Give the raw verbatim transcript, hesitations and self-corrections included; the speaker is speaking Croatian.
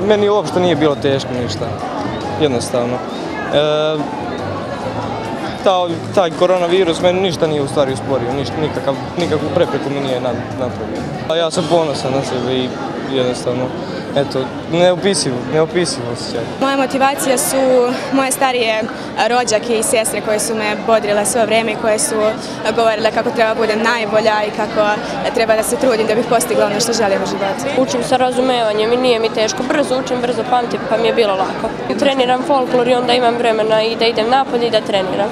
meni uopšte nije bilo teško ništa, jednostavno. E, ta, taj koronavirus meni ništa nije u stvari usporio, ništa, nikakav, nikakvu prepreku mi nije napravio. A ja sam ponosan na sebe i jednostavno, eto, neopisiv, neopisiv osjećaj. Moja motivacija su moje starije rođake i sestre koje su me bodrile sve vrijeme i koje su govorile kako treba budem najbolja i kako treba da se trudim da bih postigla ono što želim u životu. Učim sa razumevanjem i nije mi teško. Brzo učim, brzo pamtim, pa mi je bilo lako. Treniram folklor i onda imam vremena i da idem napolje i da treniram.